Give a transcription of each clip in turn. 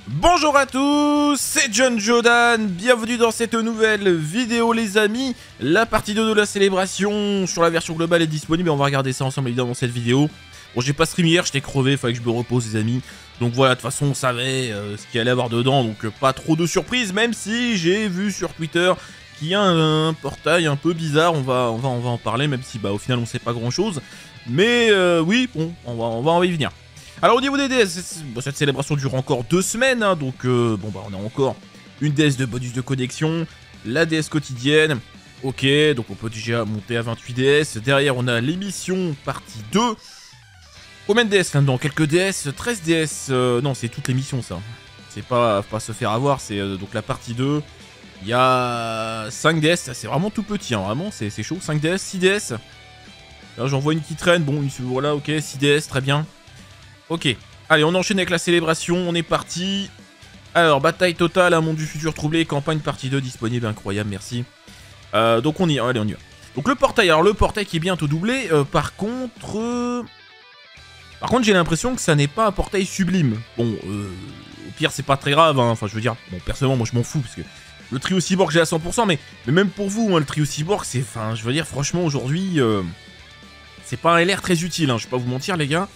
Bonjour à tous, c'est John Jordan, bienvenue dans cette nouvelle vidéo les amis. La partie 2 de la célébration sur la version globale est disponible et on va regarder ça ensemble évidemment dans cette vidéo. Bon, j'ai pas stream hier, j'étais crevé, fallait que je me repose les amis. Donc voilà, de toute façon on savait ce qu'il allait avoir dedans, donc pas trop de surprises, même si j'ai vu sur Twitter qu'il y a un portail un peu bizarre, on va en parler, même si au final on sait pas grand chose. Mais oui, bon, on va y venir. Alors au niveau des DS, cette célébration dure encore 2 semaines, hein, donc on a encore une DS de bonus de connexion, la DS quotidienne, ok, donc on peut déjà monter à 28 DS, derrière on a l'émission partie 2, combien de DS là-dedans? Quelques DS, 13 DS, non c'est toutes les missions ça, c'est pas se faire avoir, c'est donc la partie 2, il y a 5 DS, c'est vraiment tout petit, hein, vraiment c'est chaud, 5 DS, 6 DS, là j'en vois une qui traîne, bon voilà ok, 6 DS, très bien. Ok, allez on enchaîne avec la célébration, on est parti. Alors, bataille totale, un monde du futur troublé, campagne partie 2 disponible, incroyable, merci. Donc on y va, allez on y va. Donc le portail, alors le portail qui est bientôt doublé, par contre j'ai l'impression que ça n'est pas un portail sublime. Bon, au pire c'est pas très grave, hein. Enfin je veux dire, bon personnellement moi je m'en fous, parce que le trio cyborg j'ai à 100%, mais même pour vous, hein, le trio cyborg c'est, enfin je veux dire franchement aujourd'hui, c'est pas un LR très utile, hein, je vais pas vous mentir les gars.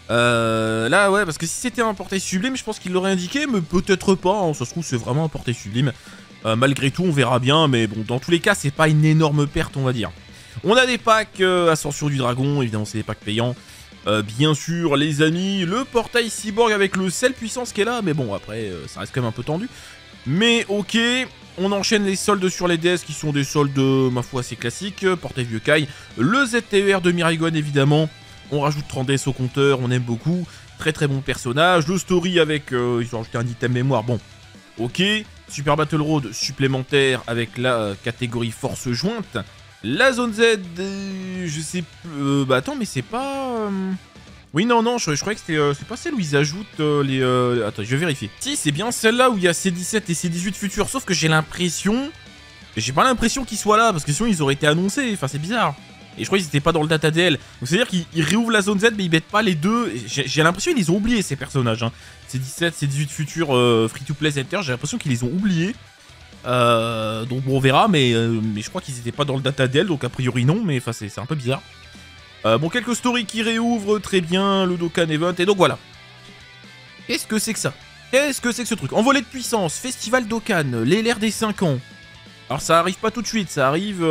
Là ouais, parce que si c'était un portail sublime je pense qu'il l'aurait indiqué, mais peut-être pas, hein, ça se trouve c'est vraiment un portail sublime. Malgré tout on verra bien, mais bon dans tous les cas c'est pas une énorme perte on va dire. On a des packs Ascension du Dragon, évidemment c'est des packs payants. Bien sûr les amis, le portail cyborg avec le sel puissance qui est là, mais bon après ça reste quand même un peu tendu. Mais ok, on enchaîne les soldes sur les DS qui sont des soldes ma foi assez classiques. Portail Vieux Kai, le ZTER de Miragon évidemment. On rajoute 30 DS au compteur, on aime beaucoup. Très très bon personnage. Le story avec, ils ont rajouté un item mémoire, bon. Ok. Super Battle Road supplémentaire avec la catégorie force jointe. La zone Z, je sais plus... attends, mais c'est pas... Oui, non, je croyais que c'était... c'est pas celle où ils ajoutent les... Attends, je vais vérifier. Si, c'est bien celle-là où il y a C17 et C18 futurs. Sauf que j'ai l'impression... J'ai pas l'impression qu'ils soient là, parce que sinon ils auraient été annoncés. Enfin, c'est bizarre. Et je crois qu'ils étaient pas dans le data DL. Donc c'est à dire qu'ils réouvrent la zone Z mais ils mettent pas les deux. J'ai l'impression qu'ils les ont oubliés ces personnages, hein. C'est 17, c'est 18 futurs free to play center, j'ai l'impression qu'ils les ont oubliés. Donc bon on verra, mais je crois qu'ils étaient pas dans le data DL, donc a priori non, mais enfin c'est un peu bizarre. Bon, quelques stories qui réouvrent, très bien, le Dokkan Event, et donc voilà. Qu'est-ce que c'est que ça? Qu'est-ce que c'est que ce truc? Envolée de puissance, Festival Dokkan, les LR des 5 ans. Alors ça arrive pas tout de suite, ça arrive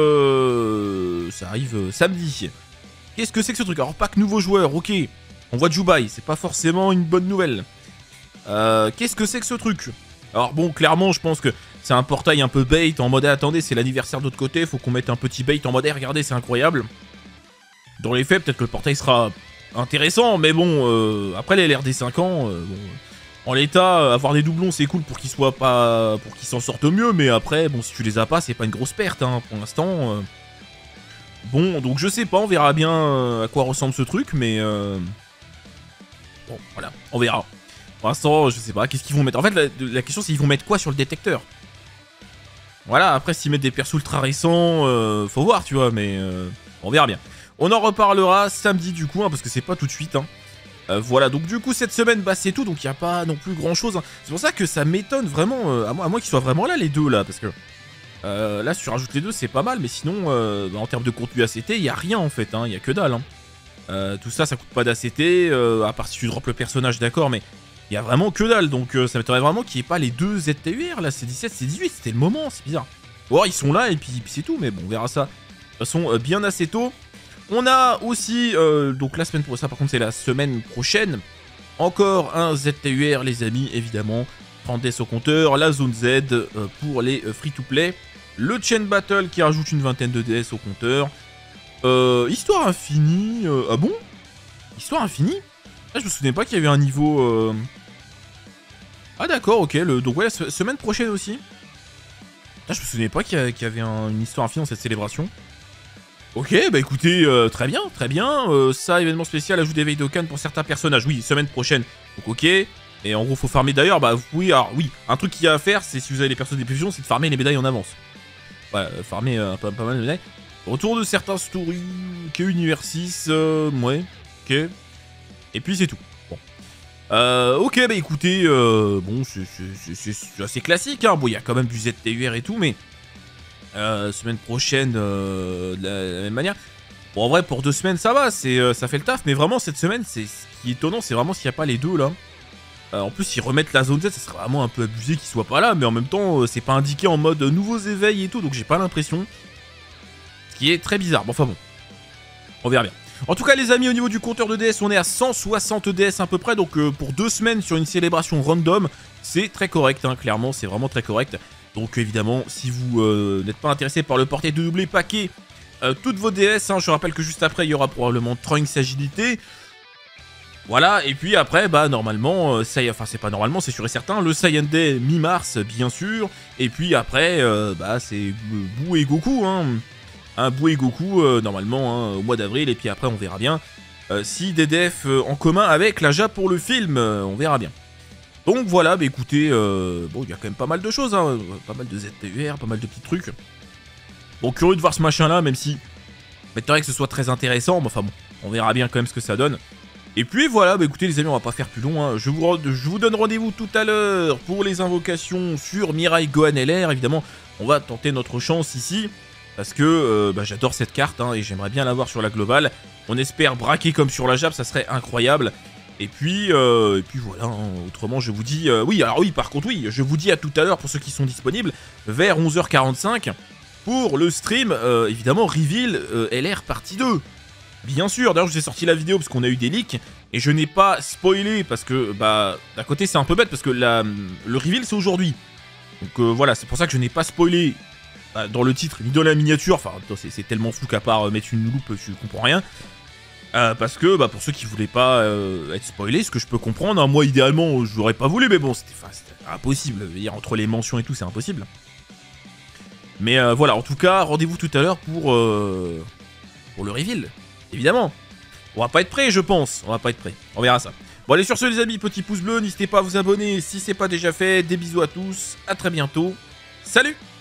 samedi. Qu'est-ce que c'est que ce truc? Alors pack nouveau joueur, ok. On voit Jubai, c'est pas forcément une bonne nouvelle. Qu'est-ce que c'est que ce truc? Alors bon, clairement je pense que c'est un portail un peu bait en mode attendez c'est l'anniversaire de l'autre côté, faut qu'on mette un petit bait en mode regardez c'est incroyable. Dans les faits peut-être que le portail sera intéressant, mais bon après les LR des 5 ans, bon... En l'état, avoir des doublons c'est cool pour qu'ils soient pas, pour qu'ils s'en sortent mieux, mais après, bon, si tu les as pas, c'est pas une grosse perte, hein, pour l'instant. Bon, donc je sais pas, on verra bien à quoi ressemble ce truc, mais bon, voilà, on verra. Pour l'instant, je sais pas, qu'est-ce qu'ils vont mettre. En fait, la question c'est ils vont mettre quoi sur le détecteur. Voilà, après s'ils mettent des persos ultra récents, faut voir, tu vois, mais on verra bien. On en reparlera samedi du coup, hein, parce que c'est pas tout de suite, hein. Voilà, donc du coup cette semaine c'est tout, donc il n'y a pas non plus grand chose, hein. C'est pour ça que ça m'étonne vraiment, à moi qu'ils soient vraiment là les deux là, parce que là si tu rajoutes les deux c'est pas mal, mais sinon en termes de contenu ACT il n'y a rien en fait, hein, il n'y a que dalle, hein. Tout ça coûte pas d'ACT, à part si tu drops le personnage d'accord, mais il y a vraiment que dalle, donc ça m'étonnerait vraiment qu'il n'y ait pas les deux ZTUR là, c'est 17, c'est 18, c'était le moment, c'est bizarre. Ou alors ils sont là et puis c'est tout, mais bon on verra ça de toute façon bien assez tôt. On a aussi, donc la semaine prochaine, ça par contre c'est la semaine prochaine, encore un ZTUR les amis, évidemment, 30 DS au compteur, la zone Z pour les free-to-play, le Chain Battle qui rajoute une vingtaine de DS au compteur, Histoire Infinie, ah bon? Histoire Infinie? Ah je me souvenais pas qu'il y avait un niveau... Ah d'accord, ok, donc ouais, semaine prochaine aussi. Ah je me souvenais pas qu'il y avait une Histoire Infinie dans cette célébration. Ok, bah écoutez, très bien, très bien. Ça, événement spécial, ajout d'éveil Dokkan pour certains personnages. Oui, semaine prochaine. Donc ok. Et en gros, faut farmer d'ailleurs. Bah oui, alors oui, un truc qu'il y a à faire, c'est si vous avez les persos des fusions, c'est de farmer les médailles en avance. Voilà, farmer pas mal de médailles. Retour de certains stories. Ok, Univers 6, ouais, ok. Et puis c'est tout. Bon. Ok, bah écoutez, bon, c'est assez classique, hein. Bon, il y a quand même du ZTUR et tout, mais semaine prochaine, de la même manière. Bon, en vrai, pour 2 semaines, ça va, ça fait le taf, mais vraiment, cette semaine, ce qui est étonnant, c'est vraiment s'il n'y a pas les deux, là. En plus, s'ils remettent la zone Z, ça serait vraiment un peu abusé qu'ils soient pas là, mais en même temps, c'est pas indiqué en mode nouveaux éveils et tout, donc j'ai pas l'impression. Ce qui est très bizarre, bon, enfin bon, on verra bien. En tout cas, les amis, au niveau du compteur de DS, on est à 160 DS à peu près, donc pour 2 semaines sur une célébration random, c'est très correct, hein, clairement, c'est vraiment très correct. Donc évidemment, si vous n'êtes pas intéressé par le portail de doublé paquet, toutes vos DS, hein, je rappelle que juste après, il y aura probablement Trunks Agilité. Voilà, et puis après, bah normalement, enfin c'est pas normalement, c'est sûr et certain, le Saiyan Day mi-mars, bien sûr, et puis après, bah c'est Boo et Goku, hein. Un Boo et Goku, normalement, hein, au mois d'avril, et puis après on verra bien. Si des defs en commun avec la Jap pour le film, on verra bien. Donc voilà, bah écoutez, bon, il y a quand même pas mal de choses, hein, pas mal de ZTUR, pas mal de petits trucs. Bon, curieux de voir ce machin-là, même si m'étonnerait que ce soit très intéressant, mais enfin bon, on verra bien quand même ce que ça donne. Et puis voilà, bah écoutez les amis, on va pas faire plus long, hein. Je vous donne rendez-vous tout à l'heure pour les invocations sur Mirai Gohan LR. Évidemment, on va tenter notre chance ici, parce que bah, j'adore cette carte, hein, et j'aimerais bien l'avoir sur la globale. On espère braquer comme sur la Jap, ça serait incroyable. Et puis voilà, hein. Autrement je vous dis... oui, alors oui, par contre, oui, je vous dis à tout à l'heure pour ceux qui sont disponibles, vers 11h45, pour le stream, évidemment, Reveal LR partie 2. Bien sûr, d'ailleurs je vous ai sorti la vidéo parce qu'on a eu des leaks, et je n'ai pas spoilé parce que, bah, d'un côté c'est un peu bête parce que le reveal c'est aujourd'hui. Donc voilà, c'est pour ça que je n'ai pas spoilé dans le titre ni dans la miniature, enfin c'est tellement flou qu'à part mettre une loupe je comprends rien. Parce que, bah, pour ceux qui voulaient pas être spoilés, ce que je peux comprendre, hein, moi idéalement je l'aurais pas voulu, mais bon, c'était impossible, je veux dire, entre les mentions et tout c'est impossible. Mais voilà, en tout cas, rendez-vous tout à l'heure pour le reveal. Évidemment, on va pas être prêt, je pense. On va pas être prêt. On verra ça. Bon, allez, sur ce, les amis, petit pouce bleu. N'hésitez pas à vous abonner si c'est pas déjà fait. Des bisous à tous. À très bientôt. Salut!